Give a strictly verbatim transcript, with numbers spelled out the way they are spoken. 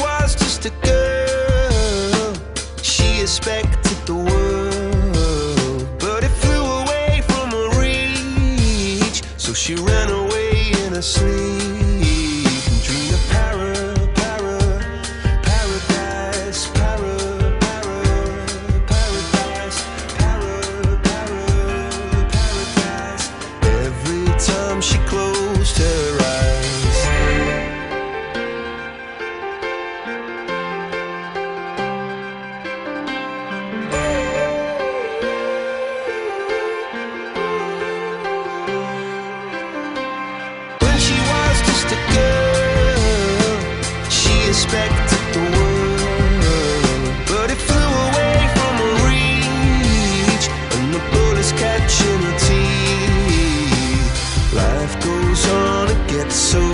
was just a girl, she expected the world, but it flew away from her reach. So she ran away in her sleep and dreamed of para, para, paradise, para, para, paradise, para, para, paradise. Every time she closed her eyes. Expected the world, but it flew away from her reach, and the bullets catching her teeth. Life goes on, it gets so